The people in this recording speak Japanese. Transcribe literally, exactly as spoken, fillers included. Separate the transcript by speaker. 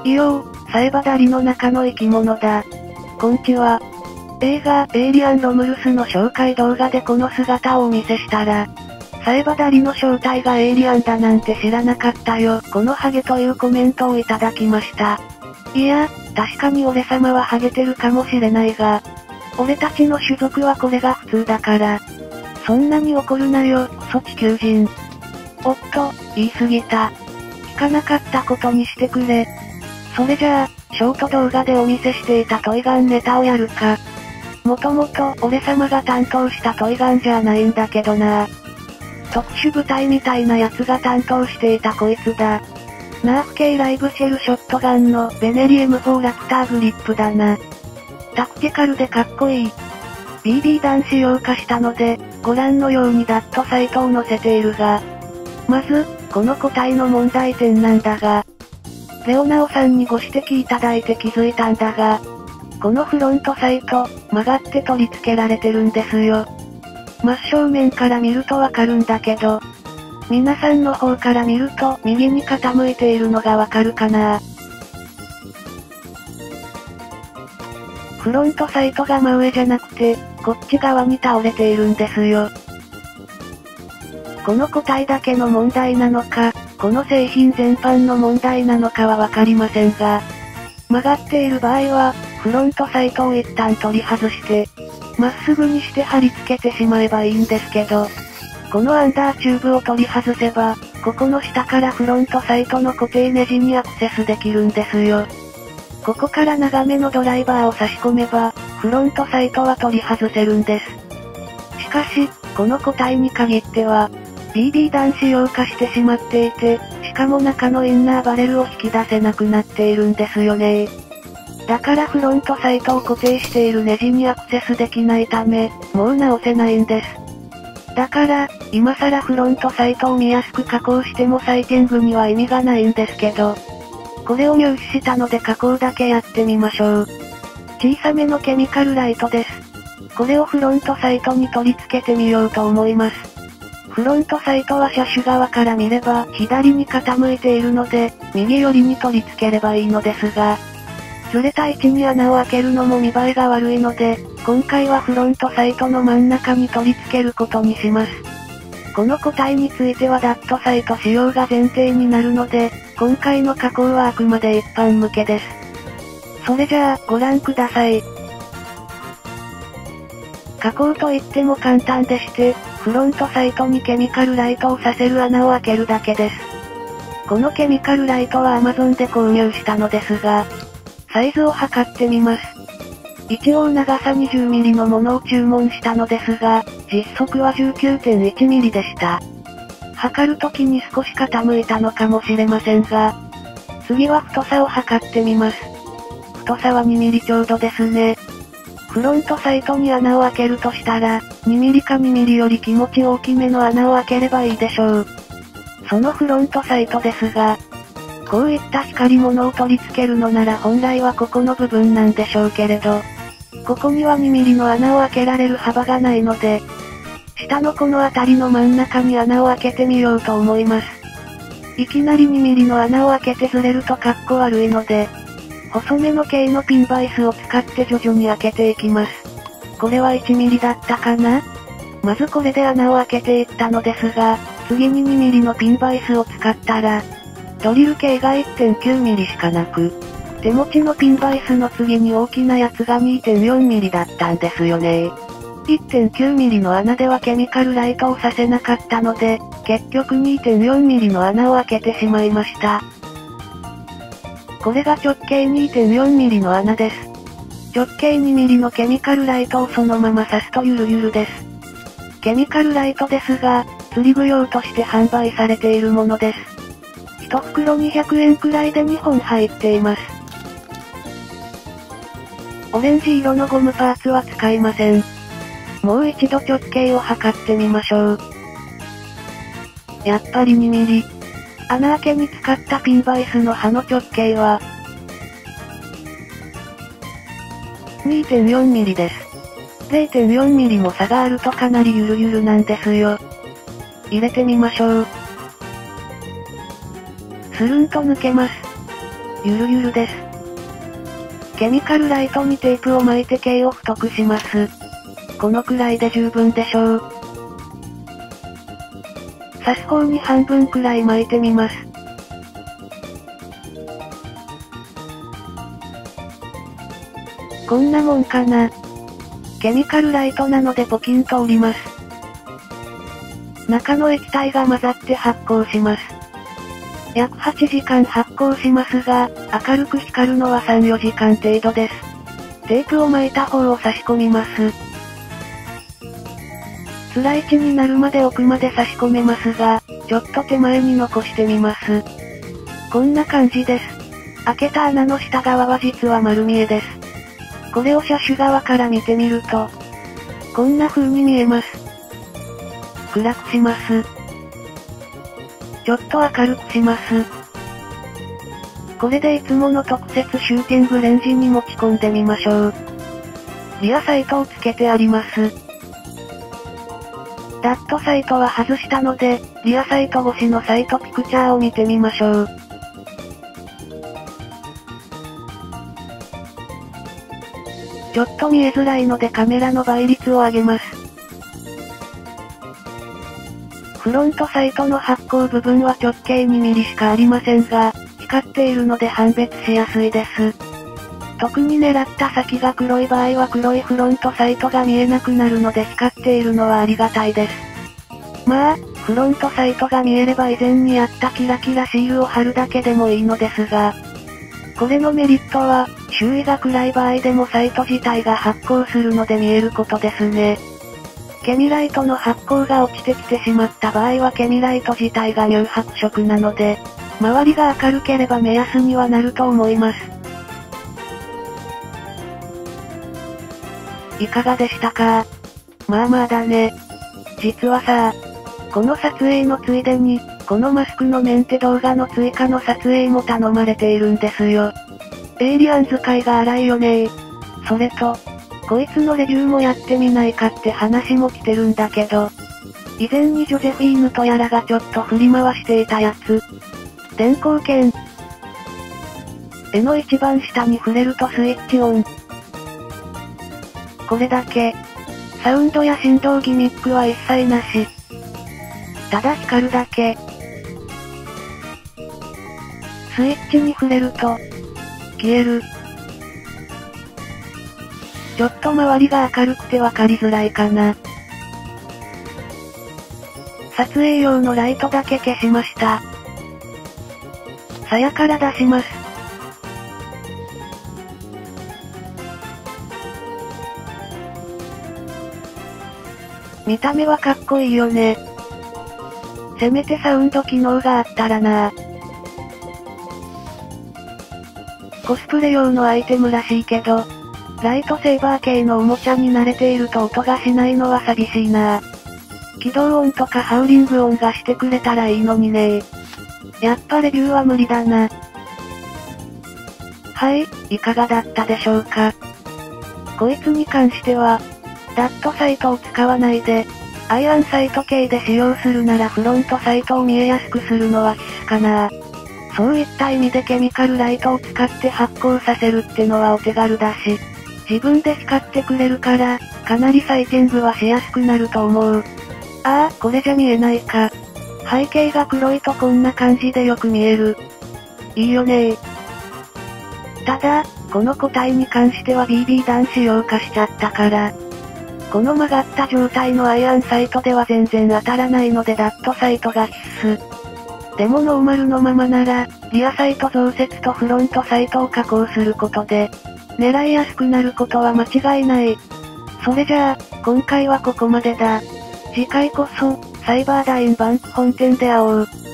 Speaker 1: いよー、サイバダリの中の生き物だ。こんちは。映画、エイリアン・ロムルスの紹介動画でこの姿をお見せしたら、サイバダリの正体がエイリアンだなんて知らなかったよ。このハゲというコメントをいただきました。いや、確かに俺様はハゲてるかもしれないが、俺たちの種族はこれが普通だから。そんなに怒るなよ、クソ地球人。おっと、言い過ぎた。聞かなかったことにしてくれ。それじゃあ、ショート動画でお見せしていたトイガンネタをやるか。もともと俺様が担当したトイガンじゃないんだけどな。特殊部隊みたいなやつが担当していたこいつだ。ナーフ系ライブシェルショットガンのベネリ エムフォー ラプターグリップだな。タクティカルでかっこいい。ビービー 弾仕様化したので、ご覧のようにダットサイトを載せているが。まず、この個体の問題点なんだが。レオナオさんにご指摘いただいて気づいたんだが、このフロントサイト、曲がって取り付けられてるんですよ。真正面から見るとわかるんだけど、皆さんの方から見ると右に傾いているのがわかるかな。フロントサイトが真上じゃなくて、こっち側に倒れているんですよ。この個体だけの問題なのか、この製品全般の問題なのかはわかりませんが、曲がっている場合は、フロントサイトを一旦取り外して、まっすぐにして貼り付けてしまえばいいんですけど、このアンダーチューブを取り外せば、ここの下からフロントサイトの固定ネジにアクセスできるんですよ。ここから長めのドライバーを差し込めば、フロントサイトは取り外せるんです。しかし、この個体に限っては、ビービー 弾仕様化してしまっていて、しかも中のインナーバレルを引き出せなくなっているんですよね。だからフロントサイトを固定しているネジにアクセスできないため、もう直せないんです。だから、今更フロントサイトを見やすく加工しても再建具には意味がないんですけど、これを入手したので加工だけやってみましょう。小さめのケミカルライトです。これをフロントサイトに取り付けてみようと思います。フロントサイトは車種側から見れば左に傾いているので、右寄りに取り付ければいいのですが、ずれた位置に穴を開けるのも見栄えが悪いので、今回はフロントサイトの真ん中に取り付けることにします。この個体についてはダットサイト使用が前提になるので、今回の加工はあくまで一般向けです。それじゃあ、ご覧ください。加工といっても簡単でして、フロントサイトにケミカルライトをさせる穴を開けるだけです。このケミカルライトは Amazon で購入したのですが、サイズを測ってみます。一応長さ にじゅうミリ のものを注文したのですが、実測は じゅうきゅうてんいちミリ でした。測るときに少し傾いたのかもしれませんが、次は太さを測ってみます。太さは にミリ ちょうどですね。フロントサイトに穴を開けるとしたら、にミリかにミリより気持ち大きめの穴を開ければいいでしょう。そのフロントサイトですが、こういった光り物を取り付けるのなら本来はここの部分なんでしょうけれど、ここにはにミリの穴を開けられる幅がないので、下のこの辺りの真ん中に穴を開けてみようと思います。いきなりにミリの穴を開けてずれるとかっこ悪いので、細めの径のピンバイスを使って徐々に開けていきます。これはいちミリだったかな？まずこれで穴を開けていったのですが、次ににミリのピンバイスを使ったら、ドリル径が いってんきゅうミリしかなく、手持ちのピンバイスの次に大きなやつが にてんよんミリだったんですよね。いってんきゅうミリの穴ではケミカルライトをさせなかったので、結局 にてんよんミリの穴を開けてしまいました。これが直径 にてんよんミリの穴です。直径にミリのケミカルライトをそのまま刺すとゆるゆるです。ケミカルライトですが、釣り具用として販売されているものです。いち袋にひゃくえんくらいでにほん入っています。オレンジ色のゴムパーツは使いません。もう一度直径を測ってみましょう。やっぱりにミリ。穴開けに使ったピンバイスの刃の直径は にてんよんミリ です。れいてんよんミリ も差があるとかなりゆるゆるなんですよ。入れてみましょう。スルンと抜けます。 ゆるゆるです。ケミカルライトにテープを巻いて径を太くします。このくらいで十分でしょう。刺す方に半分くらい巻いてみます。こんなもんかな。ケミカルライトなのでポキンと折ります。中の液体が混ざって発光します。約はちじかん発光しますが、明るく光るのはさん、よじかん程度です。テープを巻いた方を差し込みます。辛い位置になるまで奥まで差し込めますが、ちょっと手前に残してみます。こんな感じです。開けた穴の下側は実は丸見えです。これを車種側から見てみると、こんな風に見えます。暗くします。ちょっと明るくします。これでいつもの特設シューティングレンジに持ち込んでみましょう。リアサイトをつけてあります。ダットサイトは外したので、リアサイト越しのサイトピクチャーを見てみましょう。ちょっと見えづらいのでカメラの倍率を上げます。フロントサイトの発光部分は直径にミリしかありませんが、光っているので判別しやすいです。特に狙った先が黒い場合は黒いフロントサイトが見えなくなるので光っているのはありがたいです。まあ、フロントサイトが見えれば以前にやったキラキラシールを貼るだけでもいいのですが、これのメリットは、周囲が暗い場合でもサイト自体が発光するので見えることですね。ケミライトの発光が落ちてきてしまった場合はケミライト自体が乳白色なので、周りが明るければ目安にはなると思います。いかがでしたか？まあまあだね。実はさ、この撮影のついでに、このマスクのメンテ動画の追加の撮影も頼まれているんですよ。エイリアン使いが荒いよねー。それと、こいつのレビューもやってみないかって話も来てるんだけど、以前にジョゼフィーヌとやらがちょっと振り回していたやつ。電光剣。絵の一番下に触れるとスイッチオン。これだけ。サウンドや振動ギミックは一切なし。ただ光るだけ。スイッチに触れると、消える。ちょっと周りが明るくてわかりづらいかな。撮影用のライトだけ消しました。鞘から出します。見た目はかっこいいよね。せめてサウンド機能があったらなぁ。コスプレ用のアイテムらしいけど、ライトセーバー系のおもちゃに慣れていると音がしないのは寂しいなぁ。起動音とかハウリング音がしてくれたらいいのにねー。やっぱレビューは無理だな。はい、いかがだったでしょうか。こいつに関しては、ダットサイトを使わないで、アイアンサイト系で使用するならフロントサイトを見えやすくするのは必須かな。そういった意味でケミカルライトを使って発光させるってのはお手軽だし、自分で光ってくれるから、かなりサイティングはしやすくなると思う。ああ、これじゃ見えないか。背景が黒いとこんな感じでよく見える。いいよねー。ただ、この個体に関しては ビービー 弾仕様化しちゃったから、この曲がった状態のアイアンサイトでは全然当たらないのでダットサイトが必須。でもノーマルのままなら、リアサイト増設とフロントサイトを加工することで、狙いやすくなることは間違いない。それじゃあ、今回はここまでだ。次回こそ、サイバーダインバンク本店で会おう。